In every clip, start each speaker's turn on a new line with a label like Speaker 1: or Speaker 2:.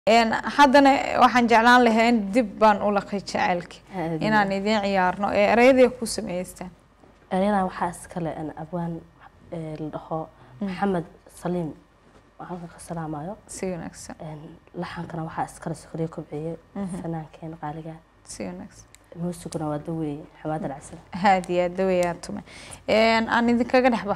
Speaker 1: haddana waxaan jeclaan lahayn dib baan u laqay jacaylka inaan idin ciyaarno erayada ku sameystaan
Speaker 2: erayada waxaa iskale abwaan la dhaho maxamed saliim waxaan ka salaamayo
Speaker 1: si wanaagsan
Speaker 2: laxankana waxaa iskale sokoriye kubciyay fanaankeen qaaliga
Speaker 1: si wanaagsan
Speaker 2: muusiguna waa Dhawoow xamaad alcasal
Speaker 1: haadiya Dhawoow tuma aan idinkaga dhaxba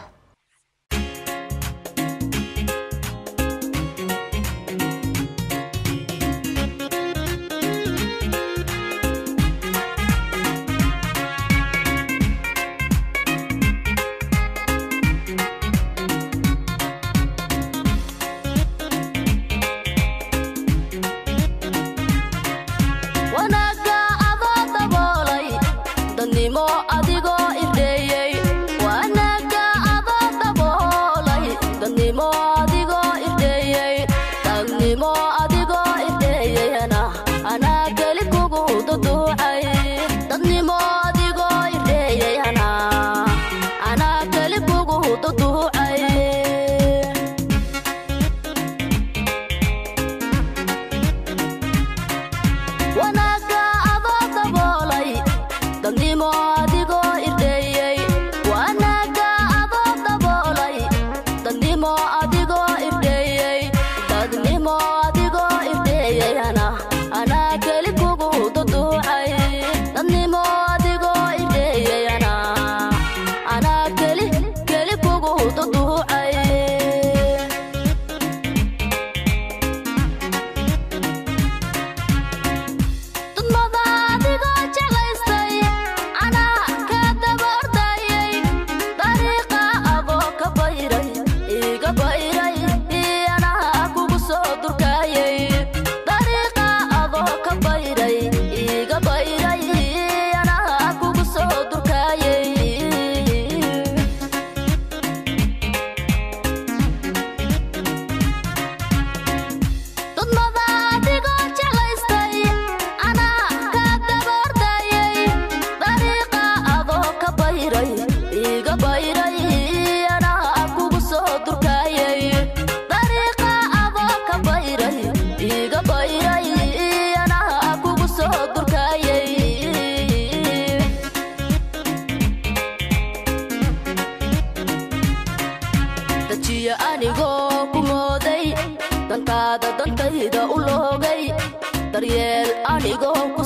Speaker 3: Danteeyda u loogay daryeel anigoo ku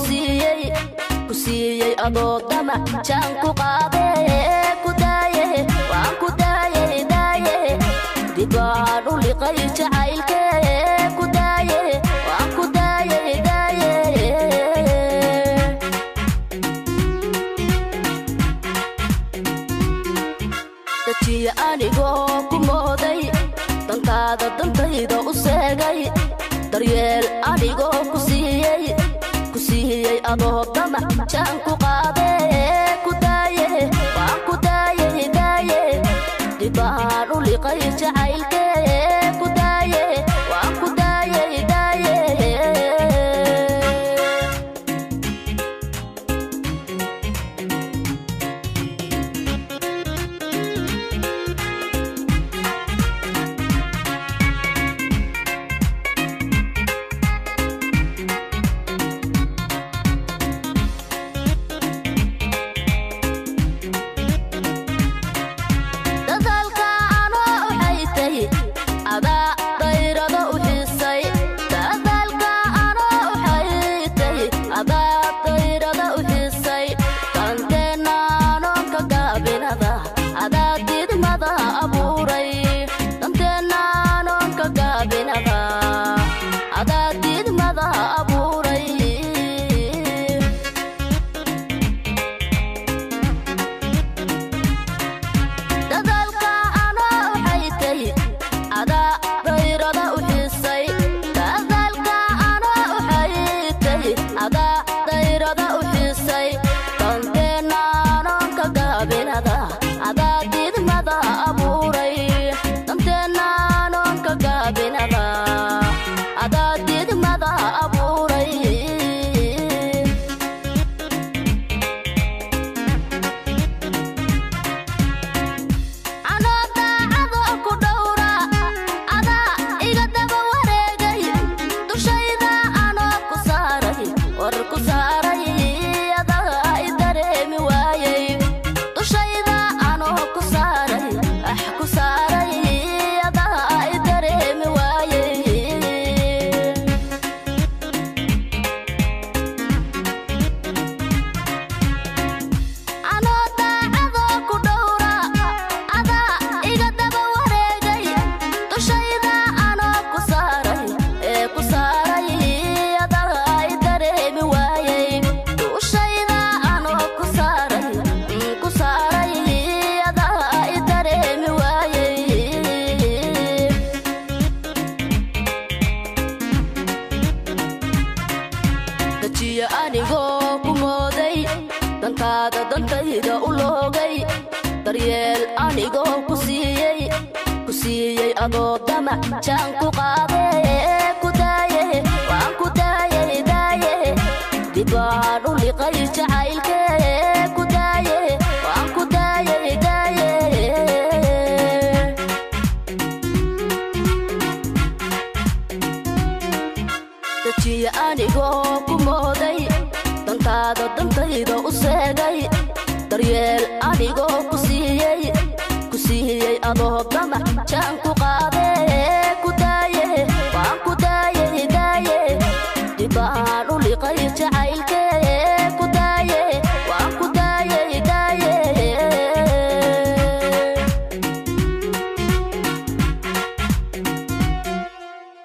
Speaker 3: siiyay adoo damac jaan ku qaaday ku daayay waan ku daayay dibaan u liqay jacaylkee ku daayay waan ku daayay dajiya anigoo ku mooday Danteeyda u seegay daryeel anigoo ku siiyay adoo damac jaan ku qaaday ku daayay waan ku daayay dibaan u liqay jacaylkee ku daayay waan ku daayay dajiya anigoo ku mooday dantaada dantayda u loogay daryeel anigoo ku siiyey adoo damac jaan ku qaadee ku daaye waan ku daayey daaye dib baan u liqay jacaylkee ku daaye waan ku daayey daaye dajiya anigoo ku mooday dantaada dantayda u seegay daryeel anigoo ku siiyey adoo damac jaan ku qaadee ku daaye waan ku daayey daaye dib baan u liqay jacaylka